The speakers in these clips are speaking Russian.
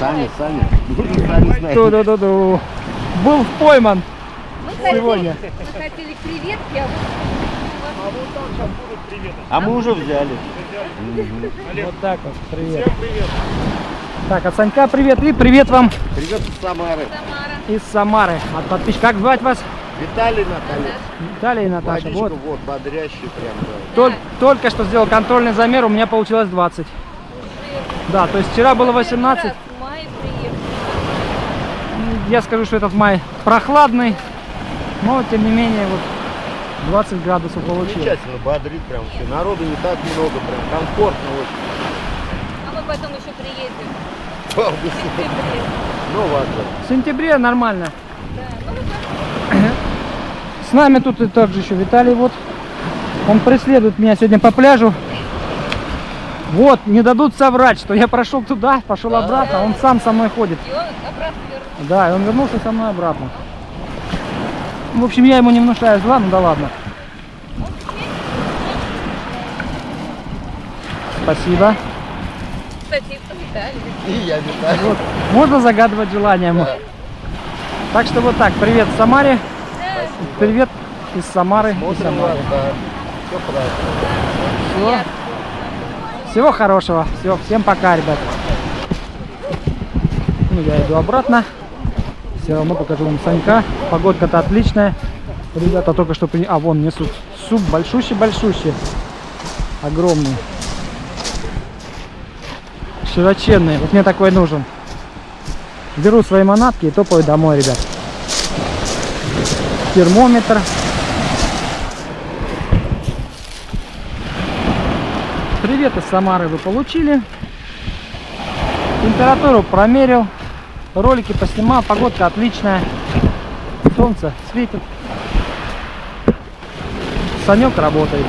Сами. Сами знаете. Ду-ду-ду-ду. Был пойман сегодня. Мы хотели креветки, а вот там сейчас будут приветы. А мы уже взяли. Вот так вот, привет. Всем привет. Так, от Санька привет и привет вам Привет из Самары. Самара. из Самары. От подписчиков. Как звать вас? Виталий, Наталья. Виталий и Наташа. Водичка, Вот. вот, бодрящий прям. Да. Только что сделал контрольный замер, у меня получилось 20. Да, то есть вчера было 18. В мае приехали. Я скажу, что этот май прохладный, но тем не менее вот 20 градусов получилось. Замечательно, бодрит прям все. Народу не так много, прям комфортно очень. А мы потом еще приедем. В августе. В сентябре. Ну ладно. В сентябре нормально. Да. Ну, мы С нами тут и также еще Виталий, вот. Он преследует меня сегодня по пляжу. Вот, не дадут соврать, что я прошел туда, пошел обратно, он сам со мной ходит. и он обратно вернулся. Да, и он вернулся со мной обратно. В общем, я ему не внушаю зла, ну да ладно. Спасибо. Кстати, это Виталий. И я Виталий. Вот. Можно загадывать желание. Так что вот так, привет Самаре, Да. привет из Самары. Из Смотрим Самары. вас, да. Все правильно. Всего, всего хорошего. Все, всем пока, ребят. Ну, я иду обратно. Все равно покажу вам Санька. Погодка-то отличная. Ребята только что А, вон несут суп большущий. Огромный. Широченный. Вот мне такой нужен. Беру свои манатки и топаю домой, ребят. Термометр. Привет из Самары вы получили. Температуру промерил. Ролики поснимал. Погодка отличная. Солнце светит. Санек работает.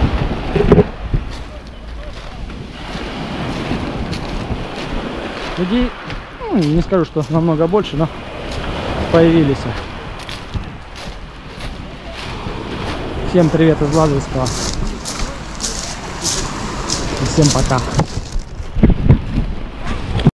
Людей, ну, не скажу, что намного больше, но появились. Всем привет из Лазаревского. И всем пока.